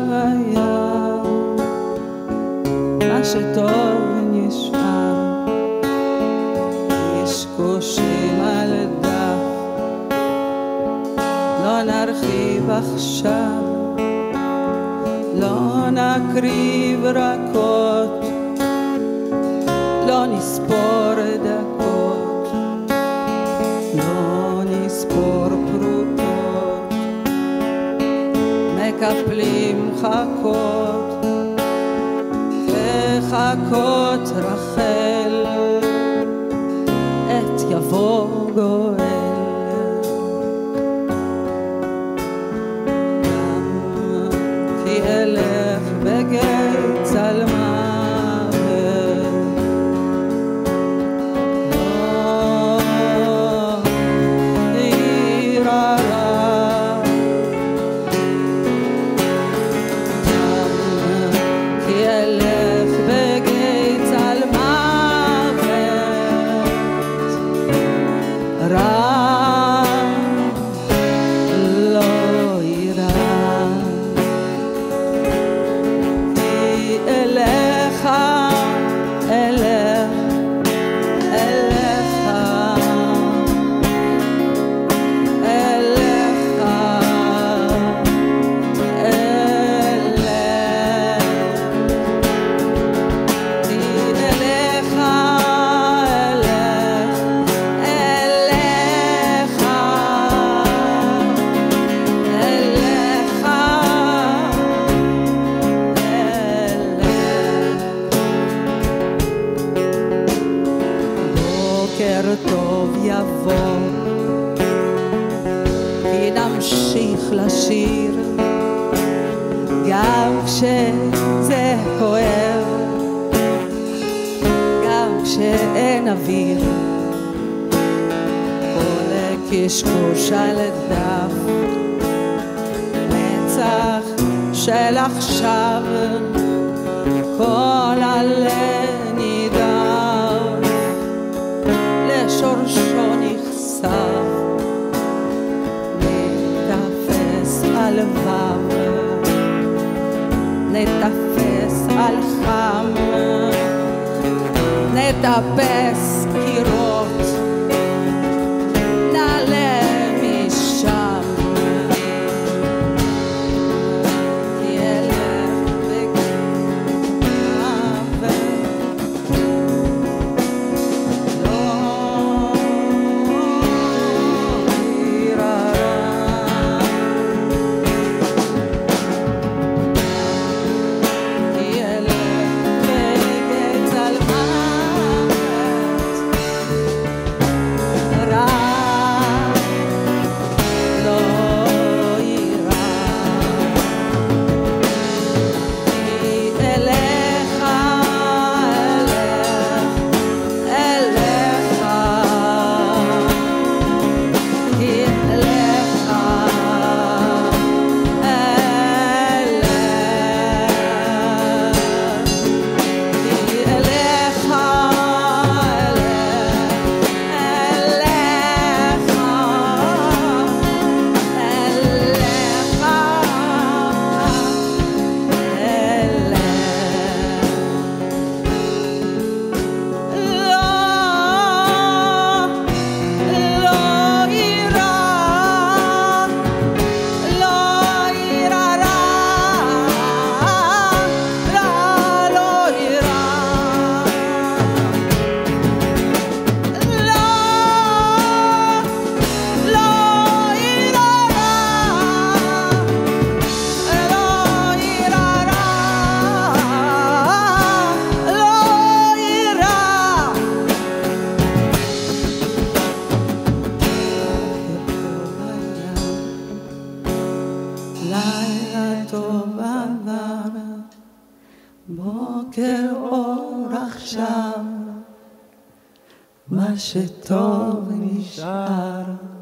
היה, מה שטוב נשאר, יש קושרים על דף, לא נרחיב עכשיו, לא נקריב רכות, לא נספור דקות, לא נספור פרוטות, מקפלים חכות וחכות רחל, עת יבוא גואל. כי אלך בגיא צלמוות, טוב יבוא, כי נמשיך לשיר גם כשזה כואב, גם כשאין אוויר, עולה קשקוש על דף, נצח של עכשיו, כל הלב נידף, לשורשו נחשף, נתפס על וו, נתפס על חם, נטפס קירות, נעלה משם. לילה טוב עבר, בוקר אור עכשיו, מה שטוב נשאר.